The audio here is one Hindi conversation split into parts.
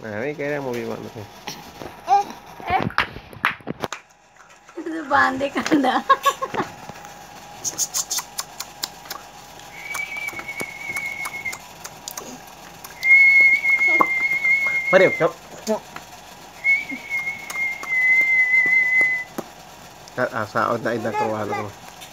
मैं भी कह रहा मूवी बंद है। जुबान दे कंधा अरे चुप ऐसा इतना इतना करवा दो।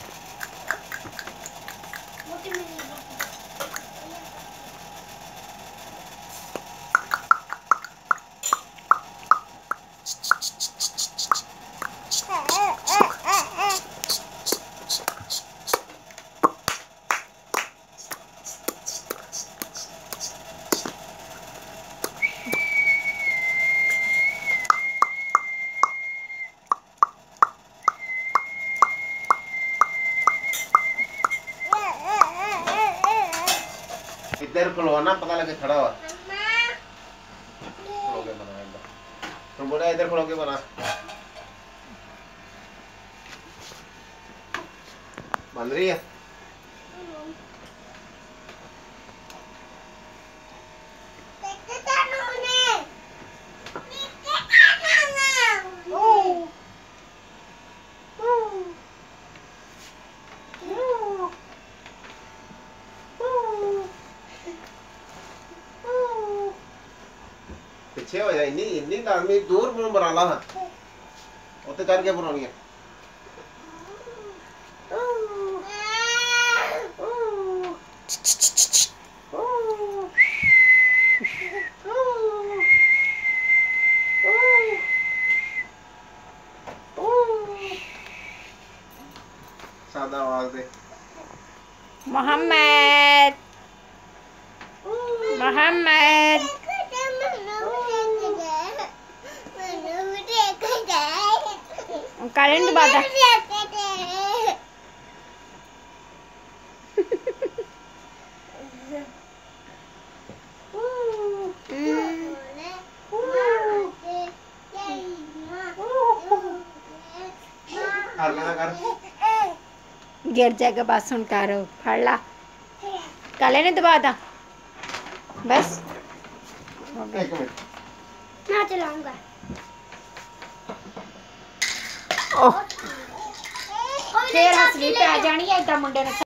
इधर खड़ोना पता लगे खड़ा हुआ खड़ो के बना इधर तुम बोला इधर खड़ो के बना बन रही है। पीछे हो जाए इन्नी इन्नी आदमी दूर बना ला उत्ते करके बनानी है। सादा आवाज दे मोहम्मद मोहम्मद करेंट बात गिर जाएगा बस सुन कर फड़ ला काले ने दबा दा बस मैं चलाऊंगा। फिर हसली पै जानी है इदा मुंडे ने।